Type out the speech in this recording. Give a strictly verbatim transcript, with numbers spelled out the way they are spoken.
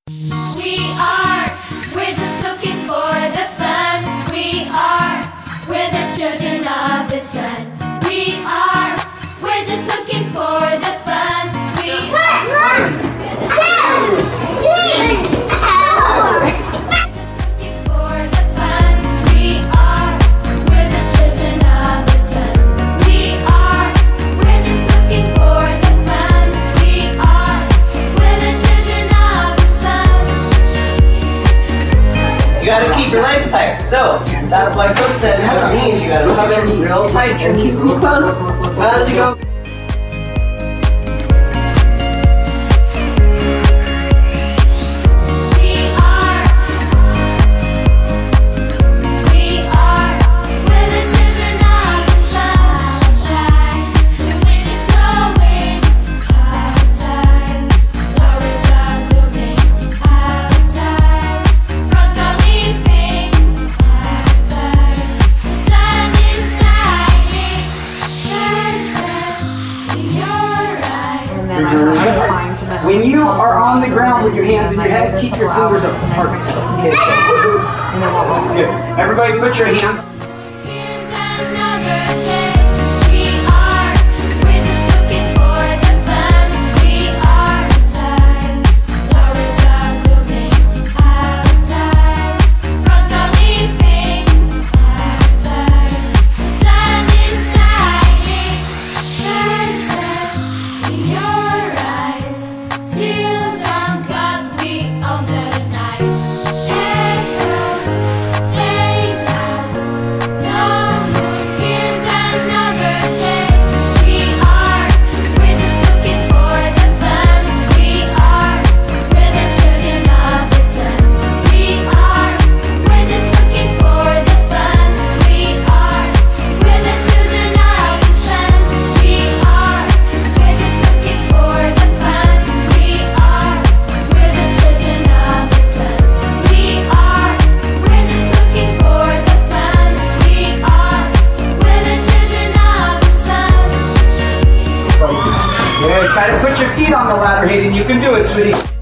We are, we're just looking for the fun. We are, we're the children of the sun. We are, we're just looking for the fun. We are, we're the children of the sun. You gotta keep your legs tight. So that's why Coach said with your knees, you gotta hug them real tight. Your knees move close as you go. When you are on the ground with your hands in your head, keep your fingers apart. Okay. Good. Everybody put your hands. Try to put your feet on the ladder, Hayden. You can do it, sweetie.